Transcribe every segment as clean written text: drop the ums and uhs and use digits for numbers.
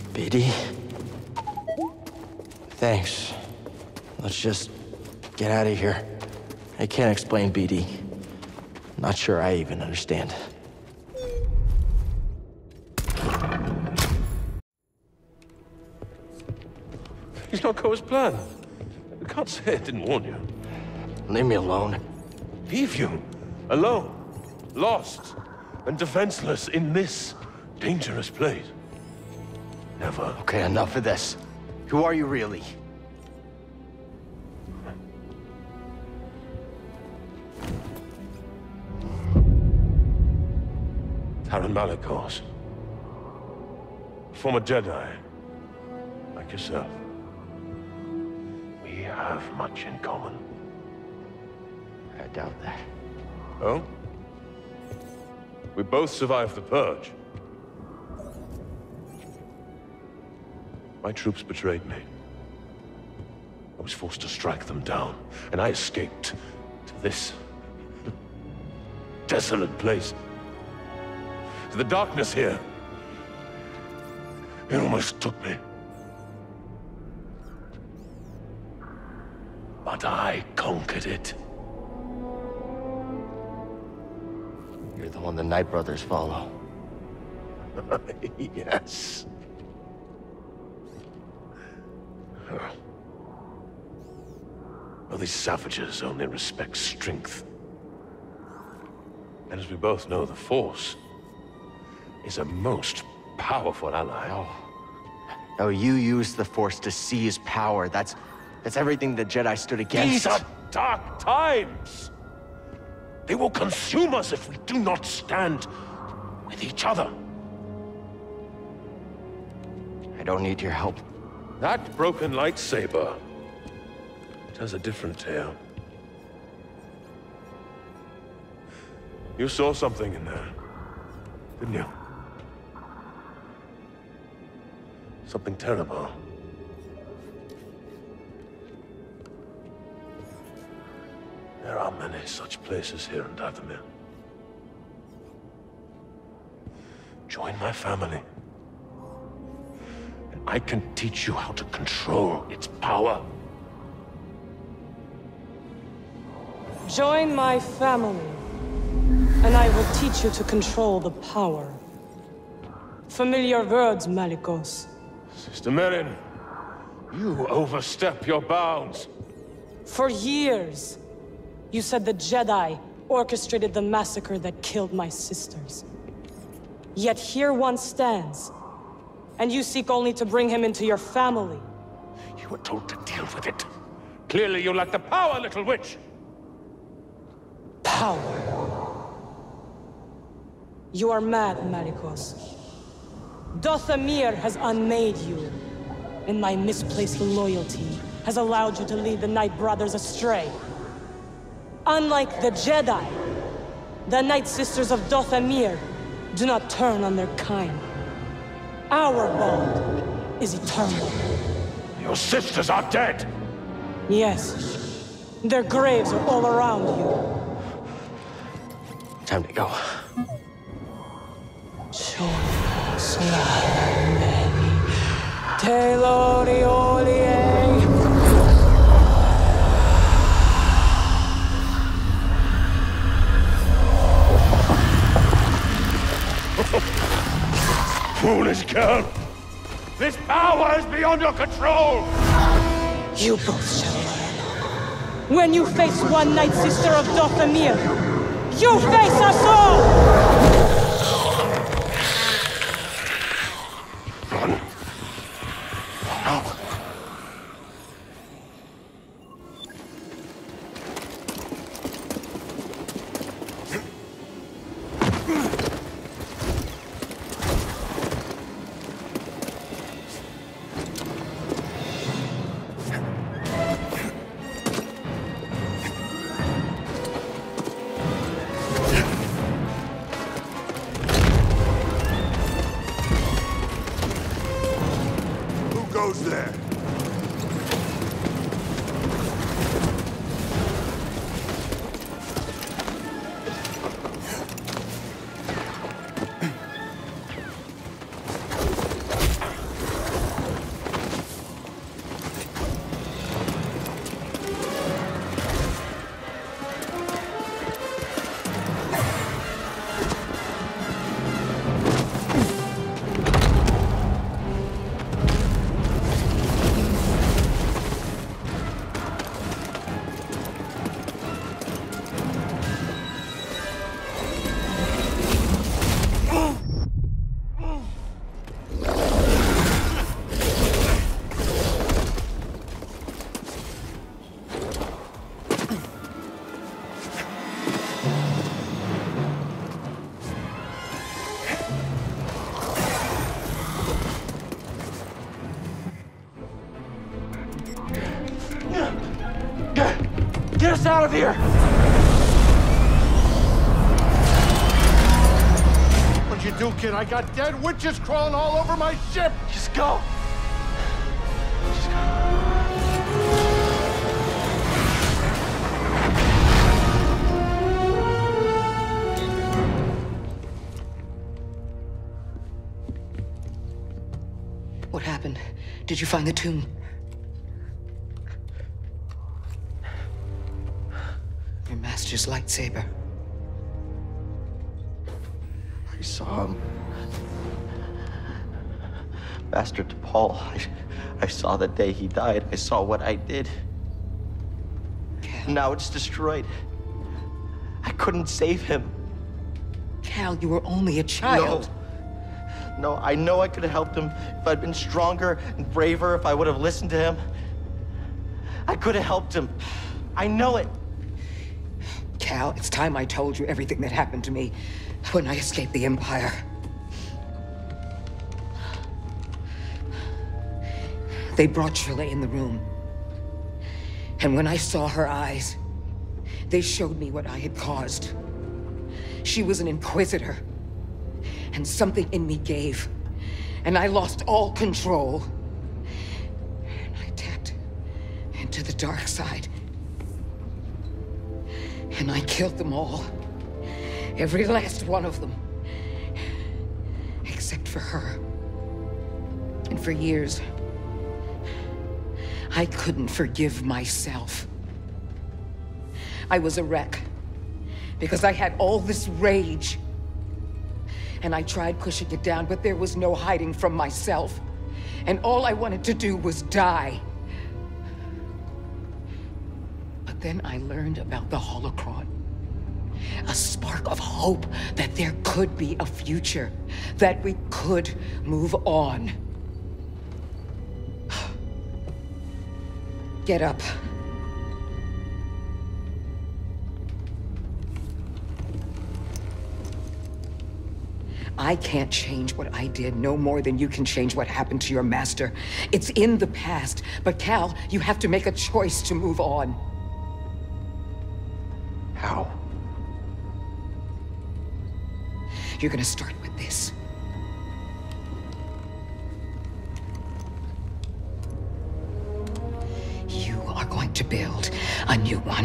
BD? Thanks. Let's just get out of here. I can't explain BD. Not sure I even understand. He's not go as planned. You can't say I didn't warn you. Leave me alone. Leave you? Alone? Lost? And defenseless in this dangerous place? Never. Okay, enough of this. Who are you really? Taron Malicos. Former Jedi. Like yourself. We have much in common. I doubt that. Oh? We both survived the Purge. My troops betrayed me. I was forced to strike them down, and I escaped to this desolate place. To the darkness here. It almost took me. But I conquered it. You're the one the Knight Brothers follow. Yes. Well, these savages only respect strength. And as we both know, the Force is a most powerful ally. No, you used the Force to seize power. That's everything the Jedi stood against. These are dark times. They will consume us if we do not stand with each other. I don't need your help. That broken lightsaber tells a different tale. You saw something in there, didn't you? Something terrible. There are many such places here in Dathomir. Join my family, and I can teach you how to control its power. Join my family, and I will teach you to control the power. Familiar words, Malicos. Sister Merrin, you overstep your bounds. For years, you said the Jedi orchestrated the massacre that killed my sisters. Yet here one stands, and you seek only to bring him into your family. You were told to deal with it. Clearly you lack the power, little witch. Power. You are mad, Malicos. Dathomir has unmade you, and my misplaced loyalty has allowed you to lead the Knight Brothers astray. Unlike the Jedi, the Night Sisters of Dathomir do not turn on their kind. Our bond is eternal. Your sisters are dead! Yes, their graves are all around you. Time to go. Foolish girl! This power is beyond your control! You both shall learn. When you face one Night Sister of Dathomir, you face us all! Run. No. Goes there. us out of here! What'd you do, kid? I got dead witches crawling all over my ship! Just go! What happened? Did you find the tomb? Your master's lightsaber. I saw him. Master T'Pol. I saw the day he died. I saw what I did. Cal. Now it's destroyed. I couldn't save him. Cal, you were only a child. No, I know I could have helped him if I'd been stronger and braver, if I would have listened to him. I could have helped him. I know it. Cal, it's time I told you everything that happened to me when I escaped the Empire. They brought Trilla in the room. And when I saw her eyes, they showed me what I had caused. She was an Inquisitor. And something in me gave. And I lost all control. And I tapped into the dark side. And I killed them all. Every last one of them. Except for her. And for years, I couldn't forgive myself. I was a wreck. Because I had all this rage. And I tried pushing it down, but there was no hiding from myself. And all I wanted to do was die. But then I learned about the Holocron. A spark of hope that there could be a future, that we could move on. Get up. I can't change what I did no more than you can change what happened to your master. It's in the past, but Cal, you have to make a choice to move on. How? You're gonna start with this. You are going to build a new one.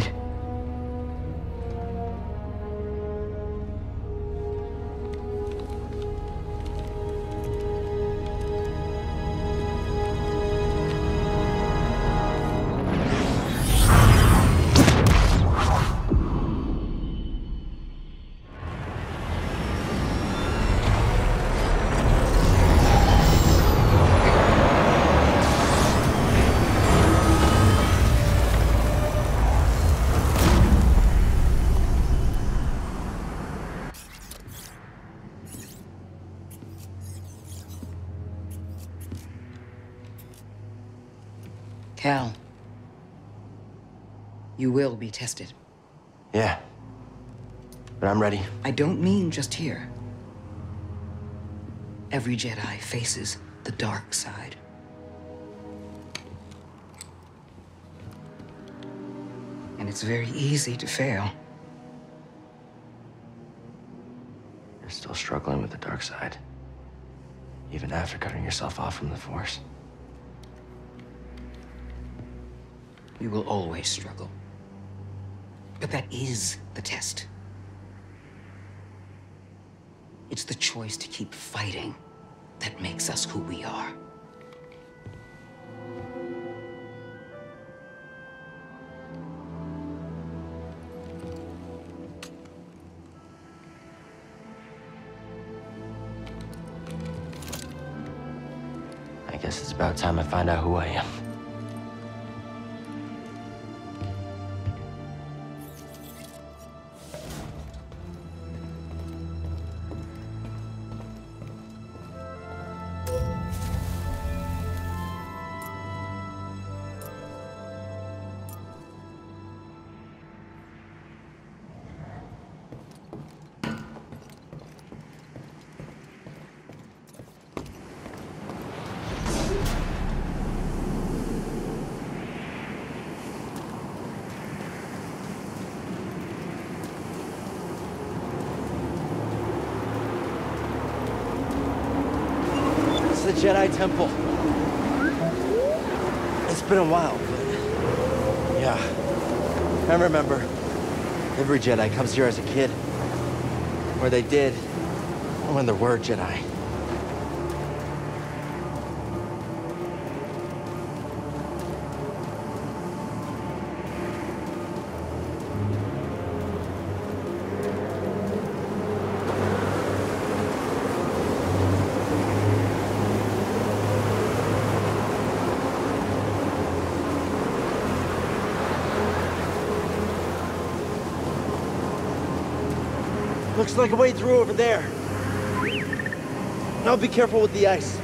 Cal, you will be tested. Yeah. But I'm ready. I don't mean just here. Every Jedi faces the dark side. And it's very easy to fail. You're still struggling with the dark side. Even after cutting yourself off from the Force. You will always struggle. But that is the test. It's the choice to keep fighting that makes us who we are. I guess it's about time I find out who I am. Jedi Temple. It's been a while, but yeah. I remember every Jedi comes here as a kid. Or they did, when there were Jedi. Looks like a way through over there. Now be careful with the ice.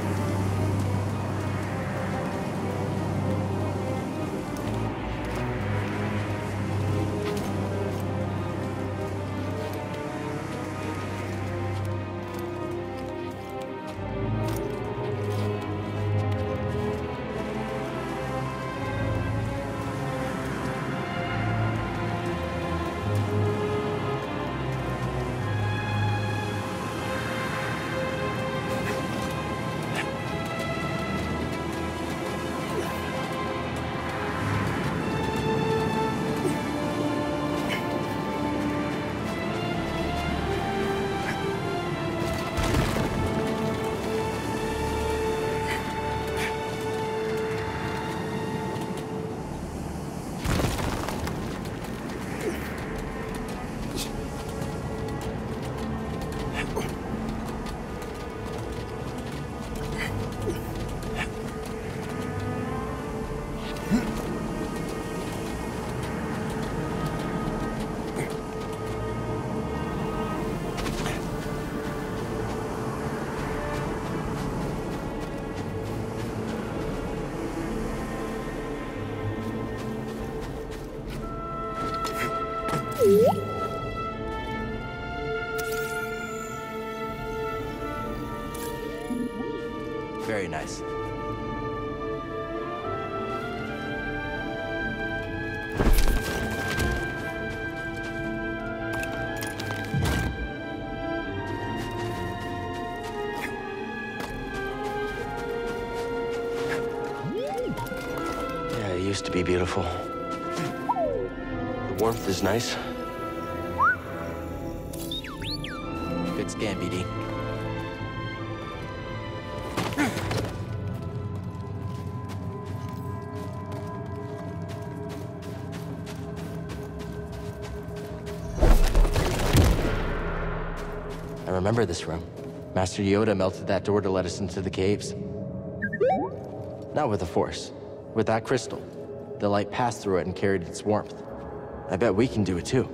Very nice. Yeah, it used to be beautiful. The warmth is nice. Good scan, BD. I remember this room. Master Yoda melted that door to let us into the caves. Not with the Force. With that crystal. The light passed through it and carried its warmth. I bet we can do it too.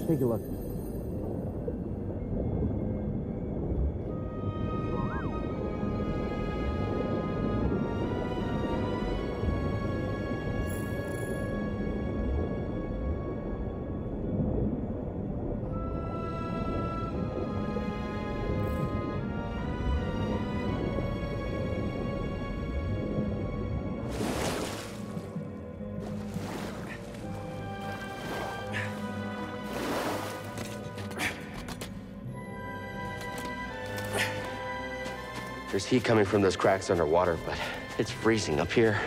take a look. There's heat coming from those cracks underwater, but it's freezing up here.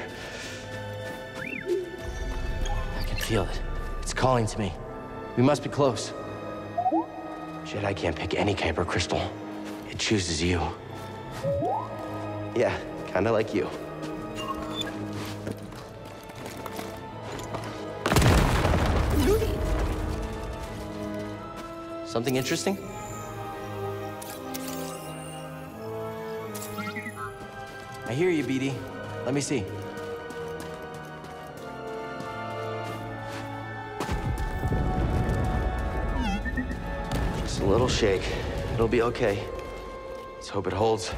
I can feel it. It's calling to me. We must be close. Jedi can't pick any Kyber crystal. It chooses you. Yeah, kinda like you. Something interesting? I hear you, BD. Let me see. Just a little shake. It'll be okay. Let's hope it holds.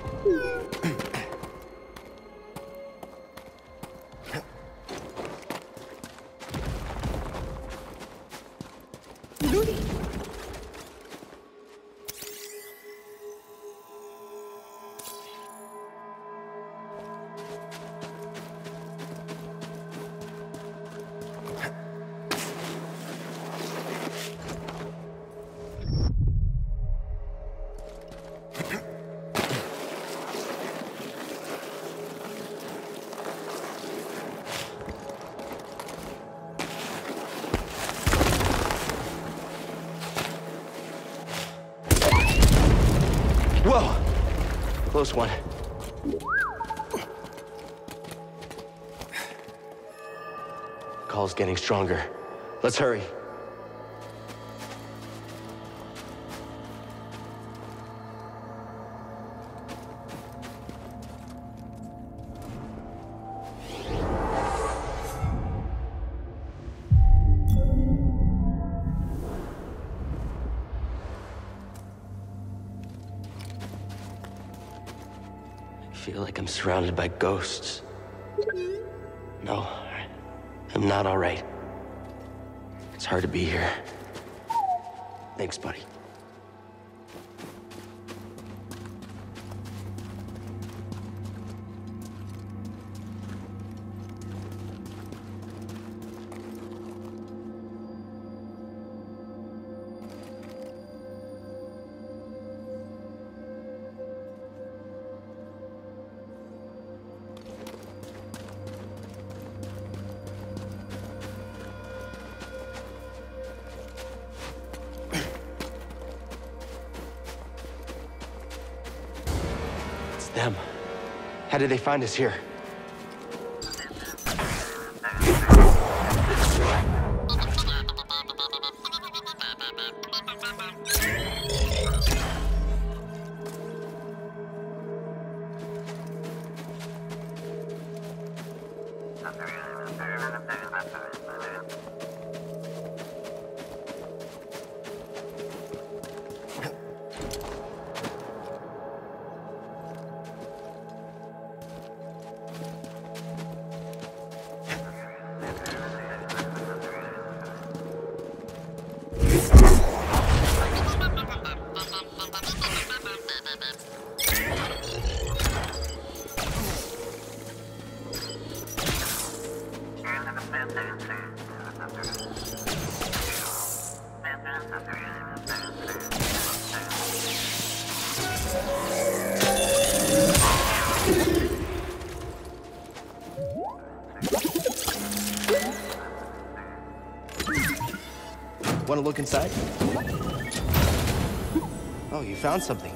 Whoa! Close one. Call's getting stronger. Let's hurry. I feel like I'm surrounded by ghosts. No, I'm not all right. It's hard to be here. Thanks, buddy. Them. How did they find us here? Want to look inside? Oh, you found something.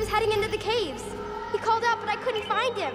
was heading into the caves. He called out, but I couldn't find him.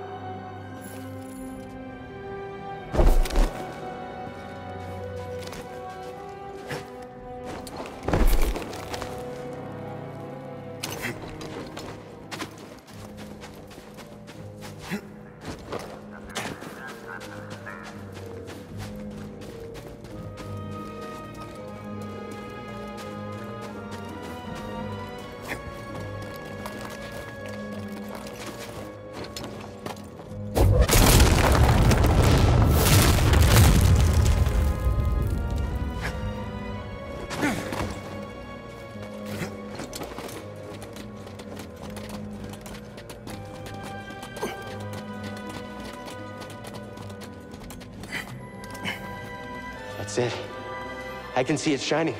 That's it. I can see it shining.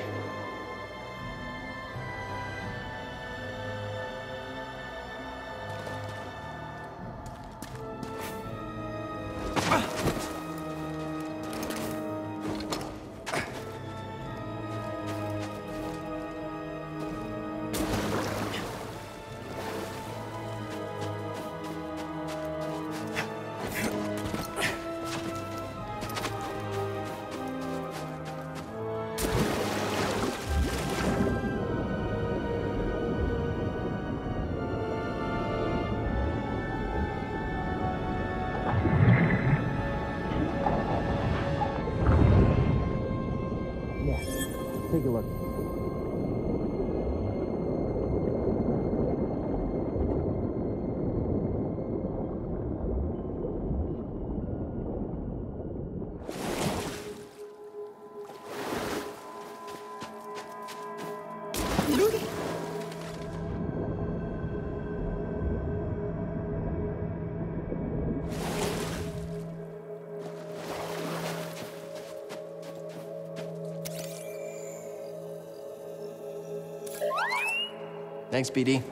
Take a look. Thanks, BD.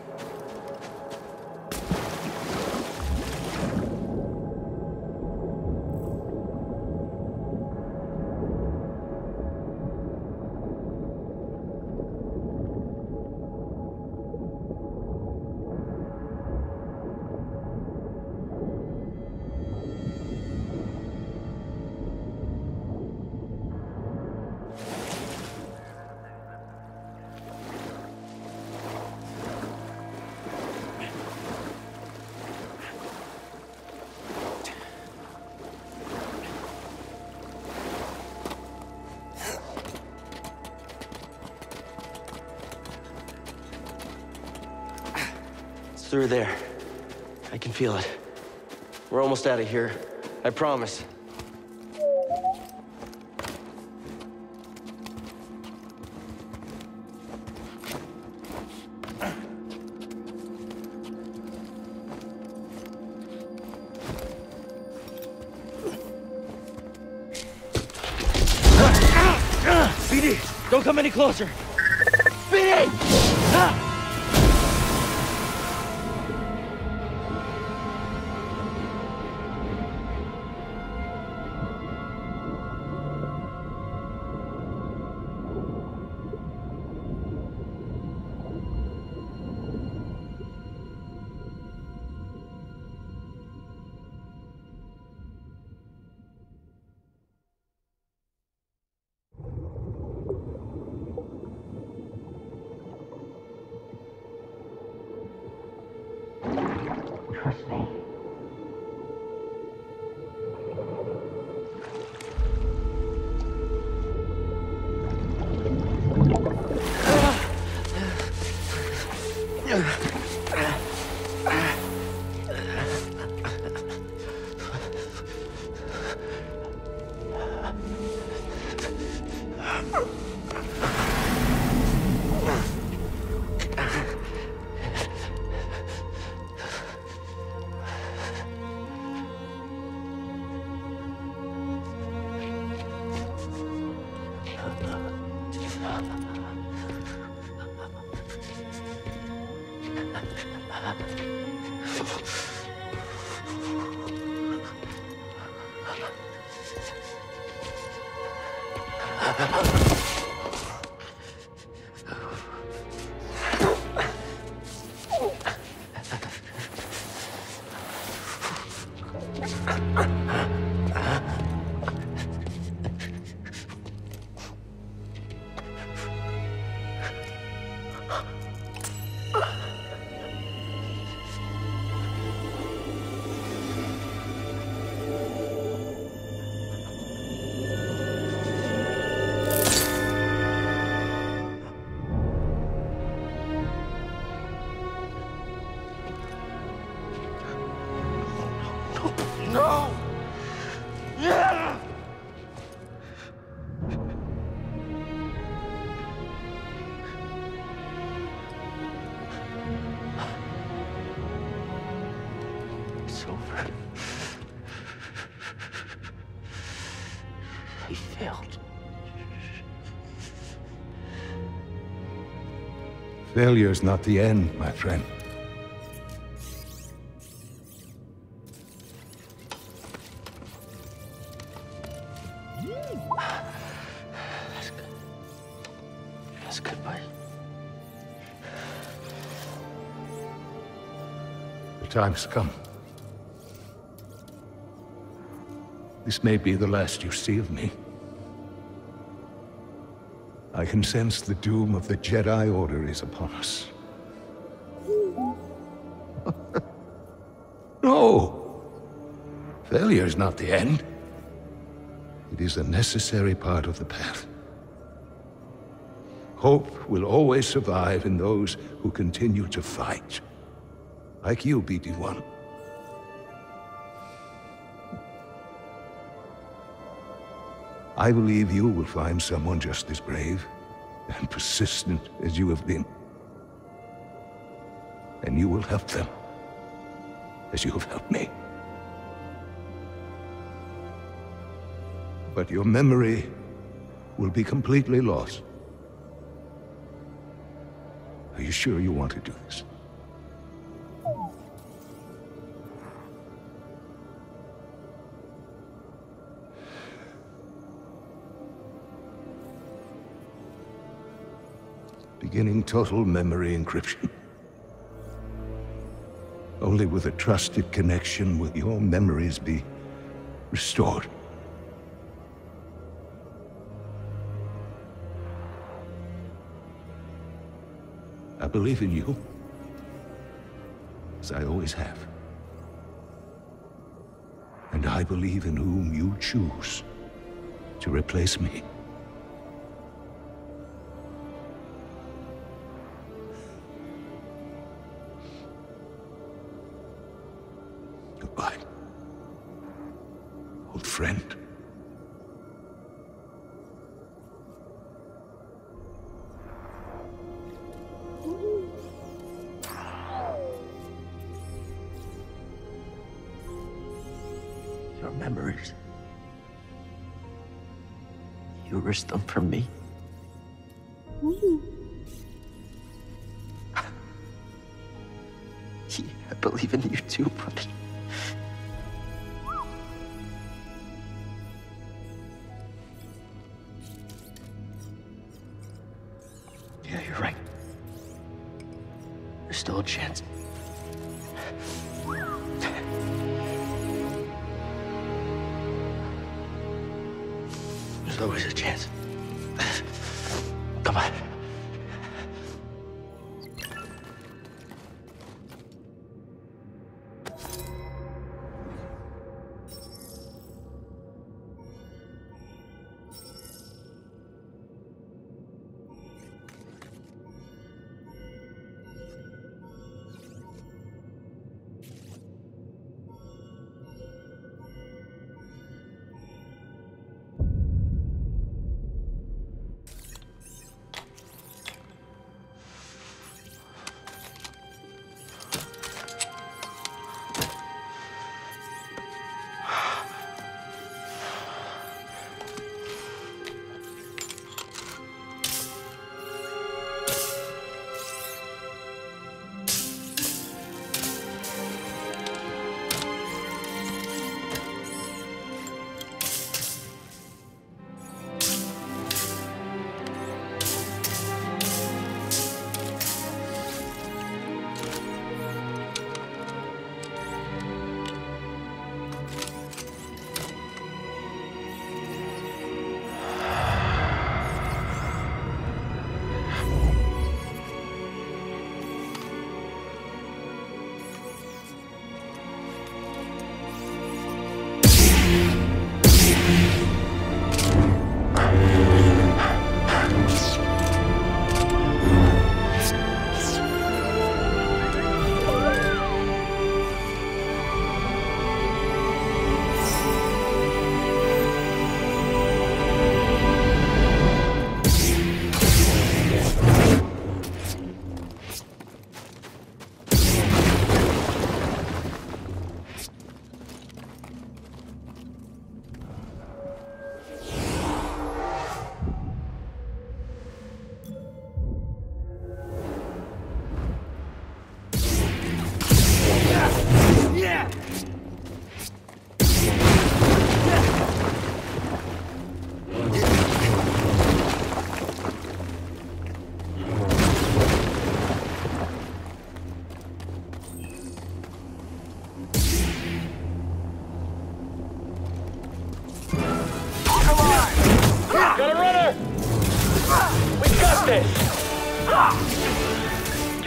Through there. I can feel it. We're almost out of here. I promise. BD, don't come any closer. BD! Ah! Trust me. No! Yeah! It's over. I failed. Failure's not the end, my friend. That's good, buddy. The time's come. This may be the last you see of me. I can sense the doom of the Jedi Order is upon us. No! Failure's not the end. It is a necessary part of the path. Hope will always survive in those who continue to fight. Like you, BD-1. I believe you will find someone just as brave and persistent as you have been. And you will help them, as you have helped me. But your memory will be completely lost. Are you sure you want to do this? Beginning total memory encryption. Only with a trusted connection will your memories be restored. I believe in you, as I always have. And I believe in whom you choose to replace me. Goodbye, old friend. Your memories. You risked them for me. Yeah, I believe in you too, buddy. Yeah, you're right. There's still a chance. There's always a chance. Come on.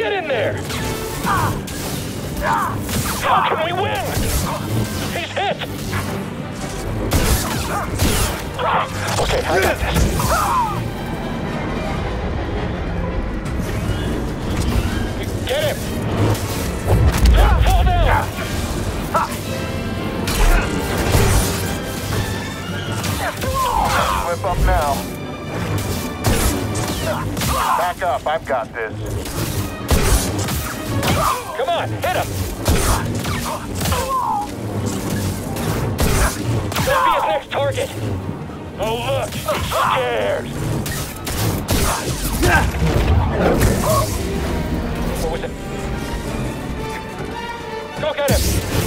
Get in there! How can we win? He's hit! Okay, I got this. Get him! Fall down! Whip up now. Back up, I've got this. Come on, hit him! That'll be his next target! Oh look, he's scared! What was it? Go get him!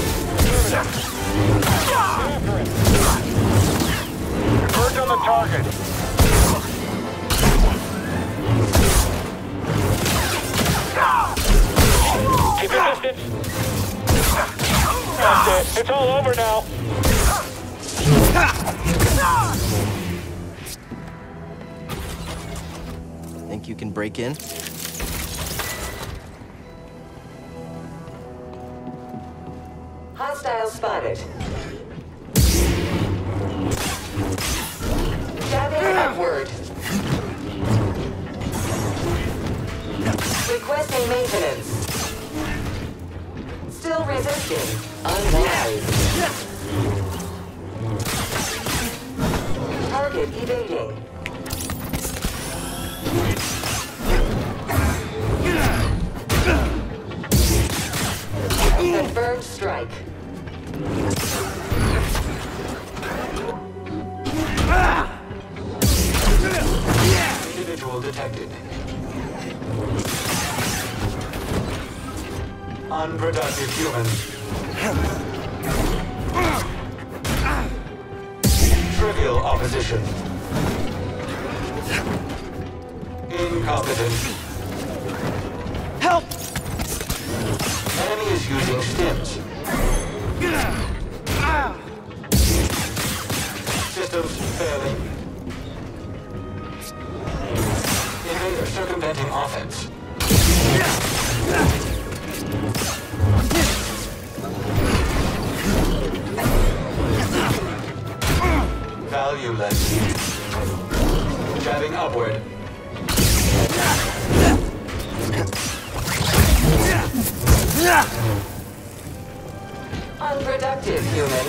After him! Converge on the target. Keep your distance! That's it, it's all over now! Think you can break in? Hostile spotted. Jabbing upward. Requesting maintenance. Still resisting. Unwise. Target evading. Confirmed strike. Individual detected. Unproductive human. Trivial opposition. Incompetent. Help! Enemy is using stims. Systems failing. Invader circumventing offense. Valueless. Jabbing upward. Unproductive human.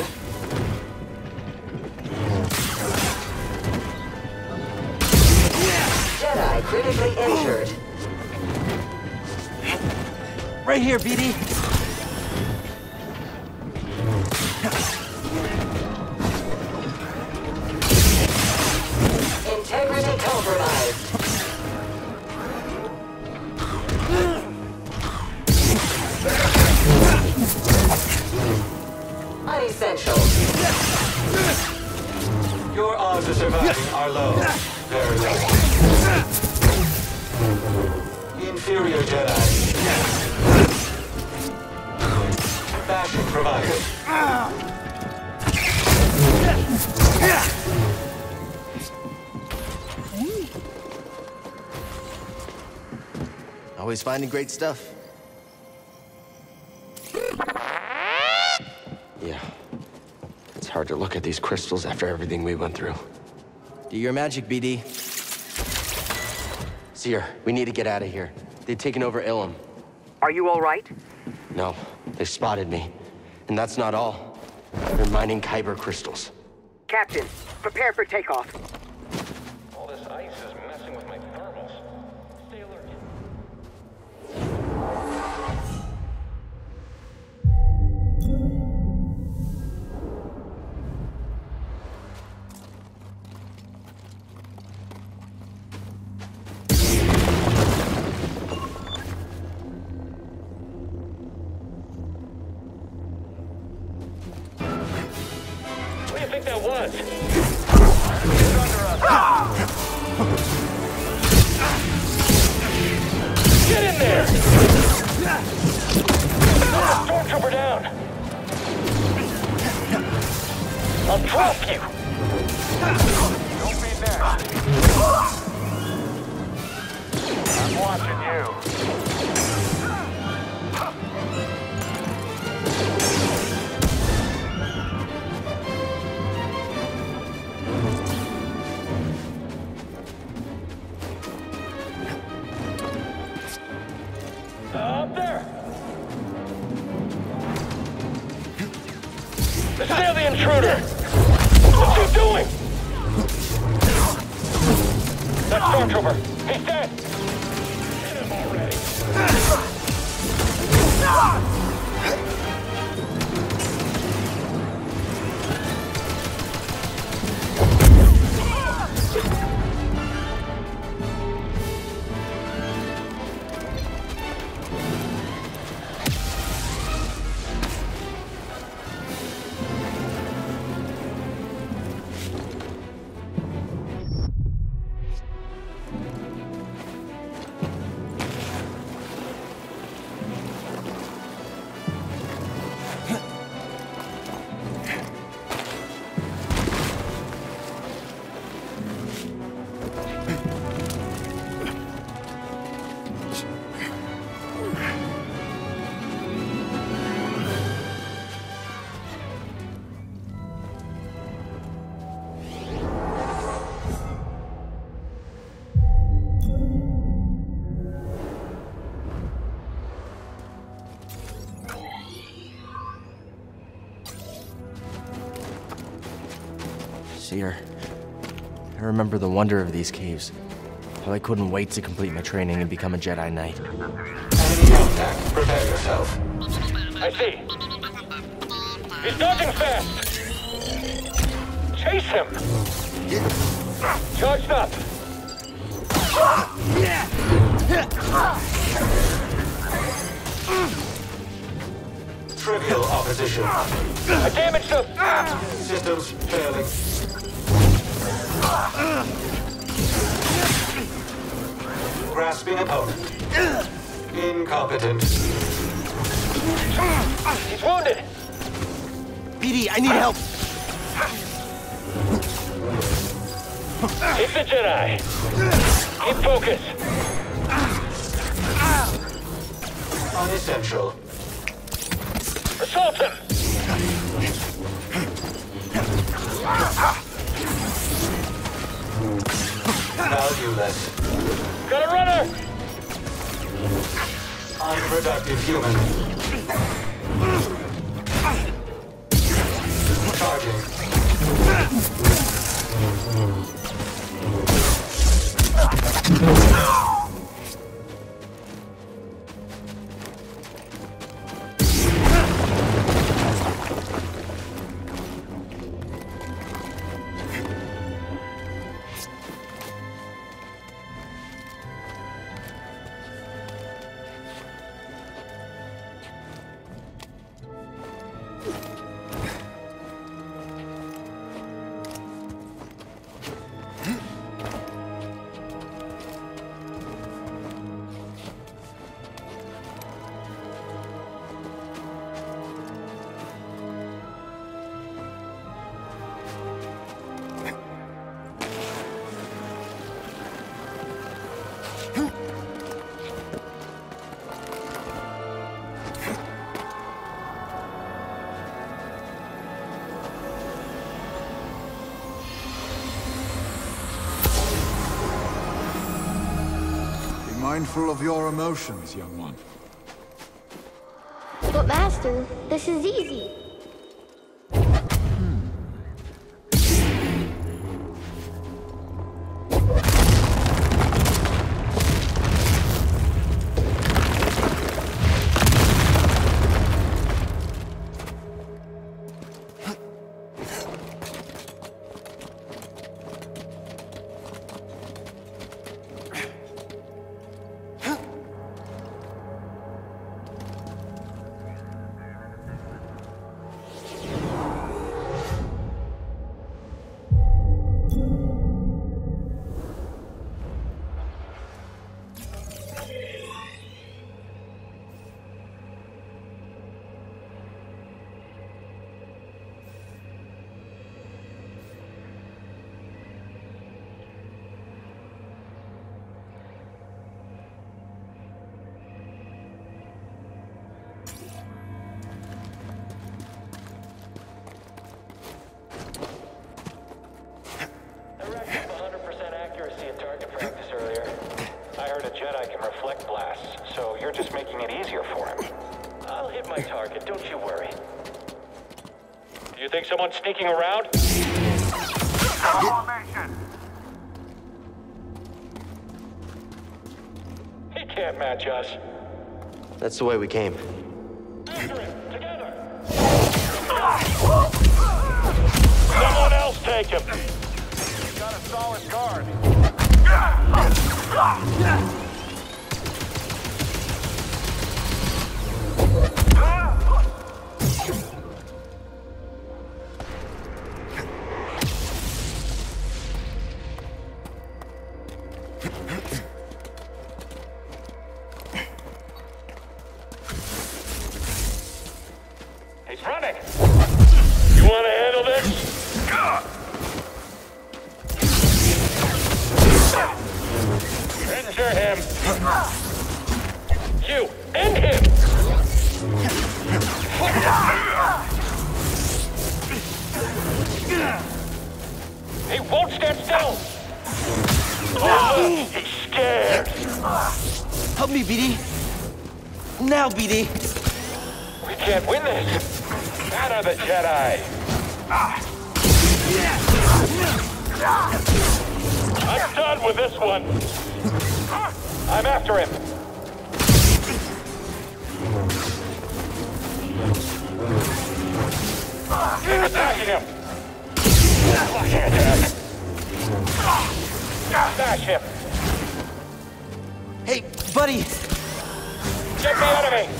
Jedi critically injured. Right here, BD. Integrity compromised. Unessential. Your odds of surviving are low. Very low. Inferior Jedi. Bashing provided. Always finding great stuff. Yeah. It's hard to look at these crystals after everything we went through. Do your magic, BD. Seer, we need to get out of here. They've taken over Ilum. Are you all right? No, they spotted me. And that's not all. They're mining Kyber crystals. Captain, prepare for takeoff. All this ice is messing with my thermals. Stay alert. What do you think that was? Get in there! Stormtrooper down! I'll drop you! Don't be next. I'm watching you. Up there! Still the intruder! What's he doing? That stormtrooper! He's dead! Hit him already! Cere, I remember the wonder of these caves. How I couldn't wait to complete my training and become a Jedi Knight. Enemy contact. Prepare yourself. I see. He's dodging fast! Chase him! Charged up! Trivial opposition. I damaged him! Systems failing. Grasping opponent. Incompetent. He's wounded! BD, I need help! He's the Jedi! Keep focus! Unessential. Assault him! Valueless. Got a runner! Unproductive human. Charging. Mindful of your emotions, young one. But Master, this is easy. So you're just making it easier for him. I'll hit my target, don't you worry. Do you think someone's sneaking around? He can't match us. That's the way we came. After him, together! Someone else take him! He's got a solid guard. He's running! You want to handle this? Injure him! You, end him! He won't stand still! Oh, look, he's scared! Help me, BD. Now, BD. We can't win this! Out of the Jedi! I'm done with this one! I'm after him! Attacking him! Blocking attack! Smash him! Hey, buddy! Get me out of me!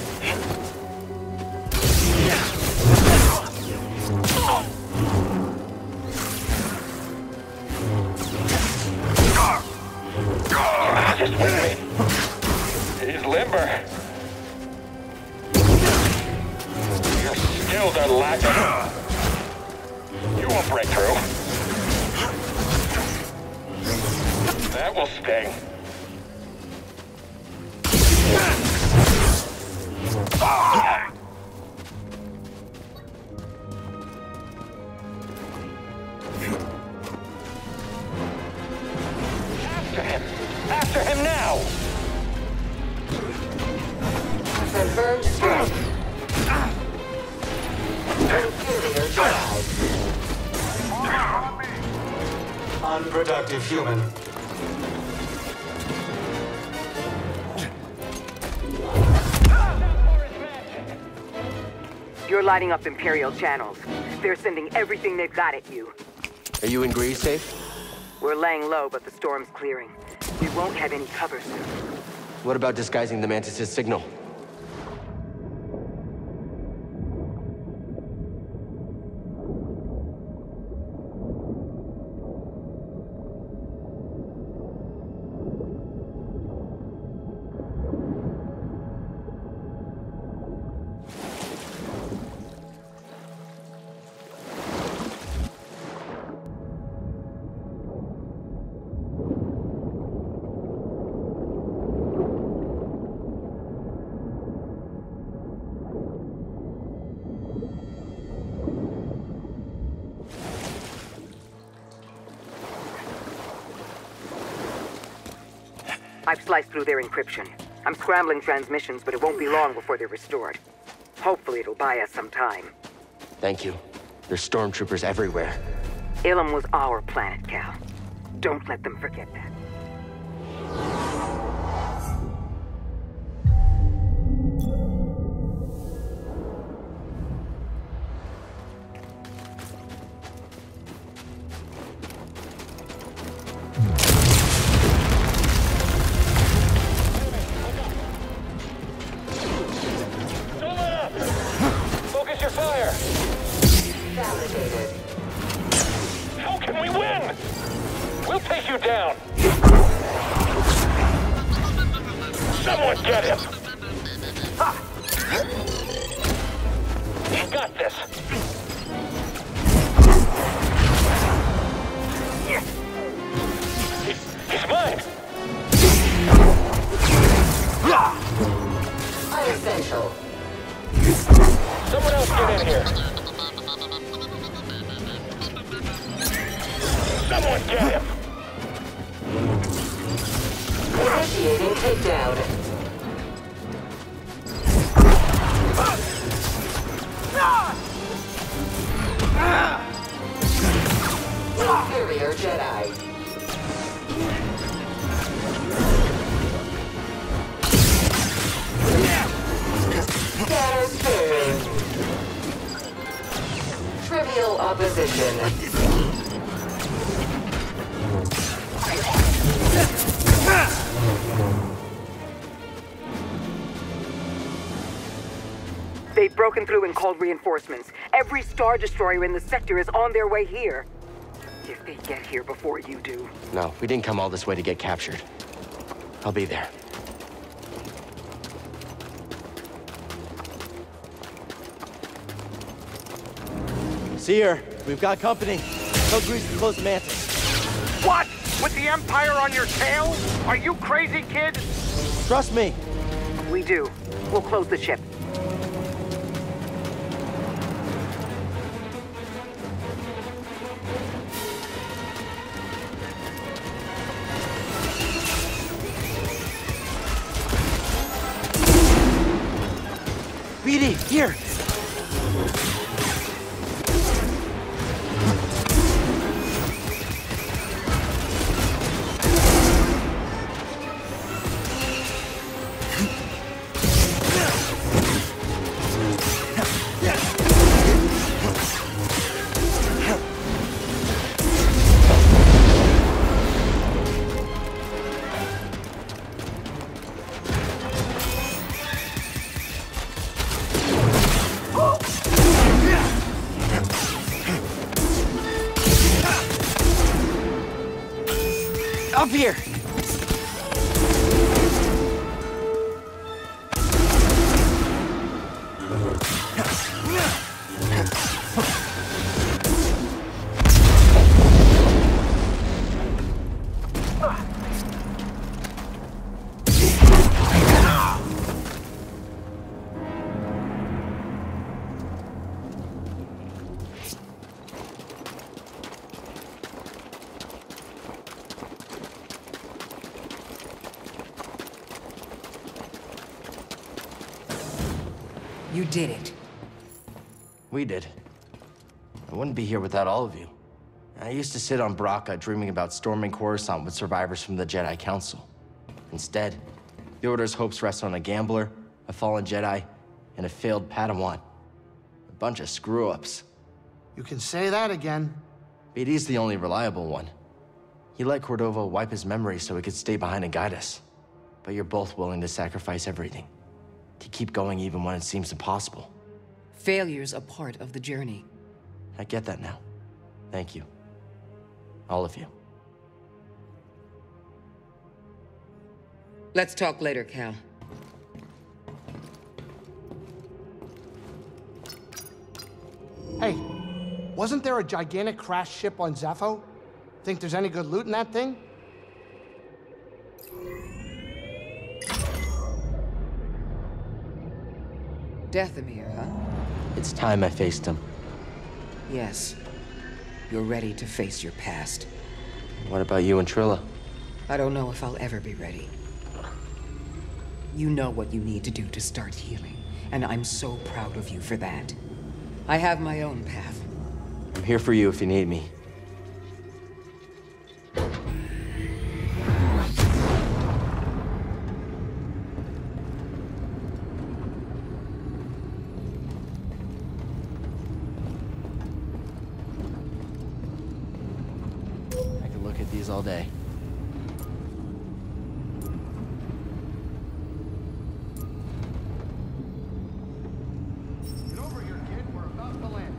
Just wait. He's limber. Your skills are lacking. You won't break through. That will sting. After him! After him now! Confirmed strike. Inferior drive. Unproductive human. You're lighting up Imperial channels. They're sending everything they've got at you. Are you in Grease safe? We're laying low, but the storm's clearing. We won't have any cover soon. What about disguising the Mantis' signal? I've sliced through their encryption. I'm scrambling transmissions, but it won't be long before they're restored. Hopefully it'll buy us some time. Thank you. There's stormtroopers everywhere. Ilum was our planet, Cal. Don't let them forget that. Focus your fire! Validated. How can we win? We'll take you down! Someone get him! You got this! He's mine! Unessential. Someone else get in here! Someone get him! Initiating takedown. opposition. They've broken through and called reinforcements. Every Star Destroyer in the sector is on their way here. If they get here before you do. No, we didn't come all this way to get captured. I'll be there. Seer, we've got company. Tell Grease to close the Mantis. What? With the Empire on your tail? Are you crazy, kid? Trust me. We do. We'll close the ship. BD, here! Up here! You did it. We did. I wouldn't be here without all of you. I used to sit on Braca dreaming about storming Coruscant with survivors from the Jedi Council. Instead, the Order's hopes rest on a gambler, a fallen Jedi, and a failed Padawan. A bunch of screw-ups. You can say that again. BD's the only reliable one. He let Cordova wipe his memory so he could stay behind and guide us. But you're both willing to sacrifice everything. To keep going even when it seems impossible. Failure's a part of the journey. I get that now. Thank you. All of you. Let's talk later, Cal. Hey, wasn't there a gigantic crash ship on Zeffo? Think there's any good loot in that thing? Dathomir, huh? It's time I faced him. Yes. You're ready to face your past. What about you and Trilla? I don't know if I'll ever be ready. You know what you need to do to start healing, and I'm so proud of you for that. I have my own path. I'm here for you if you need me. I can look at these all day. Get over here, kid. We're about to land.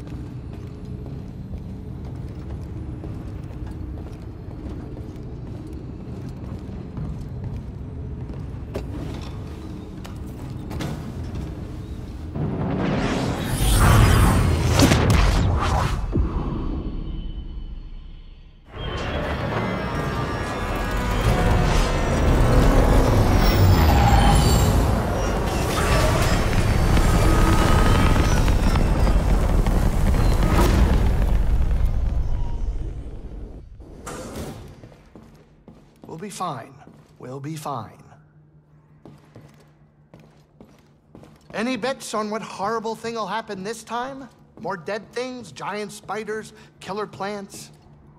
We'll be fine. We'll be fine. Any bets on what horrible thing will happen this time? More dead things, giant spiders, killer plants?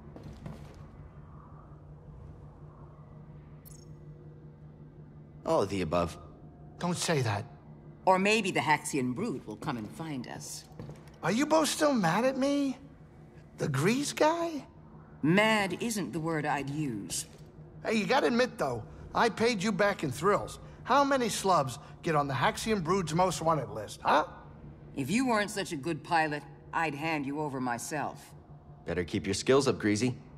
All of the above. Don't say that. Or maybe the Haxian brood will come and find us. Are you both still mad at me? The Grease guy? Mad isn't the word I'd use. Hey, you gotta admit, though, I paid you back in thrills. How many slubs get on the Haxion Brood's most wanted list, huh? If you weren't such a good pilot, I'd hand you over myself. Better keep your skills up, Greasy.